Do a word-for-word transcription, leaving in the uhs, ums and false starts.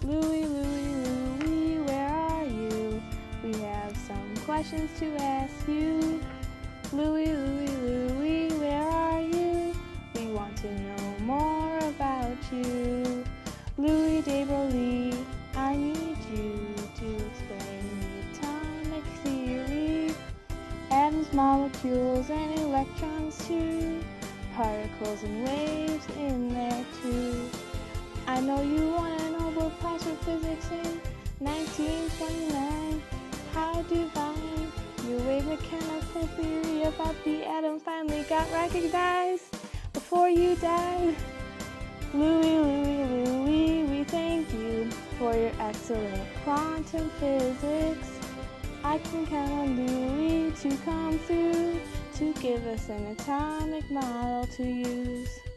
Louie, Louie, Louie, where are you? We have some questions to ask you. Louie, Louie, Louie, where are you? We want to know more about you. Louie de Broglie, I need you to explain the atomic theory. Atoms, molecules, and electrons too. Particles and waves in there too. I know you won a Nobel Prize for physics in nineteen twenty-nine. How divine! Your wave mechanical theory about the atom finally got recognized before you died. Louie, Louie, Louie, we thank you for your excellent quantum physics. I can count on Louie to come through to give us an atomic model to use.